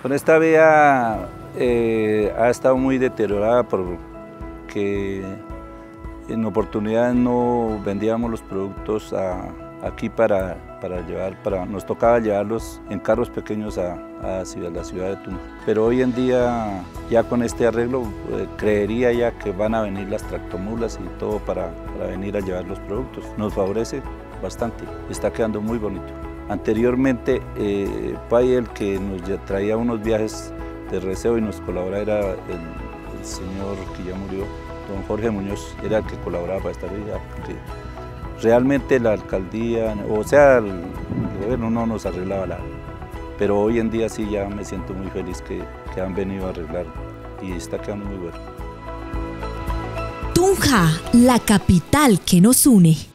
Con esta vía ha estado muy deteriorada porque en oportunidades no vendíamos los productos aquí para llevar, nos tocaba llevarlos en carros pequeños a la ciudad de Tunja. Pero hoy en día, ya con este arreglo, creería ya que van a venir las tractomulas y todo para venir a llevar los productos. Nos favorece bastante, está quedando muy bonito. Anteriormente, Pai, el que nos traía unos viajes de receo y nos colaboraba, era el señor que ya murió, don Jorge Muñoz, era el que colaboraba para esta vía. Realmente la alcaldía, o sea, el gobierno no nos arreglaba nada, pero hoy en día sí ya me siento muy feliz que han venido a arreglar y está quedando muy bueno. Tunja, la capital que nos une.